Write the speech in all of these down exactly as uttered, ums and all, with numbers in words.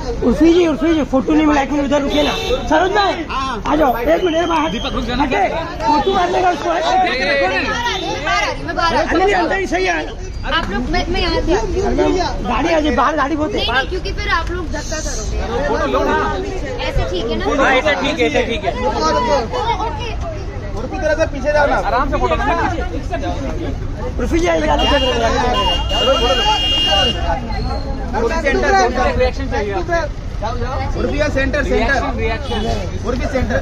Urfi ji Urfi ji photo नहीं मिला, एक मिनट उधर रुकिए ना। सरोज भाई आ जाओ, एक मिनट बाहर। दीपक रुक जाना, फोटो मारने का उसको अंदर ही सही है। आप लोग मैं, मैं यहाँ गाड़ी आ जाए बाहर, गाड़ी बहुत नहीं, नहीं क्योंकि फिर आप लोग धक्का करोगे। ऐसे ठीक है ना? ऐसे ठीक है, ऐसे ठीक है। उर्फी तरह से पीछे जाओ ना, आराम से फोटो लेना। उर्फी जी सेंटर रिएक्शन चाहिए। उर्फी का centre centre reaction Urfi centre.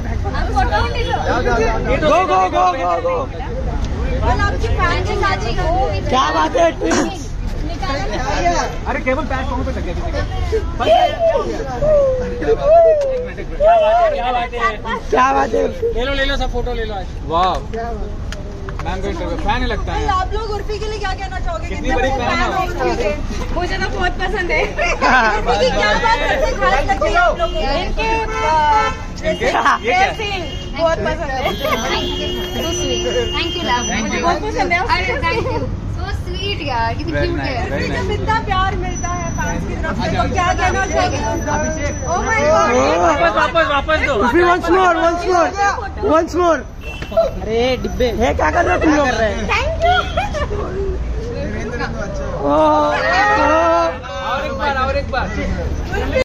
Go go go go go. क्या बात है? अरे केवल पैर पाँव पे लग गया। क्या बात है, क्या बात है? ले लो ले लो सब फोटो ले लो आज। वाह मैम को इंटरव्यू फैन लगता है। आप लोग उर्फी के लिए क्या कहना चाहोगे? कितनी बड़ी फैन है? मुझे तो बहुत पसंद है। उर्फी की क्या बात सबसे खास लगती है आप लोगों को? इनके हेयर सीन बहुत पसंद है। थैंक यू लव, मुझे बहुत पसंद है। अरे थैंक यू, सो स्वीट यार, कितनी क्यूट है। जब इतना प्यार मिलता है फैंस की तरफ से तो क्या कहना चाहोगे? ओह माय गॉड, वापस वापस वापस दो। Urfi once more once more once more. अरे डिब्बे है, क्या कर रहे हो तुम लोग? Thank you. ओ, ओ, और एक बार और एक बार।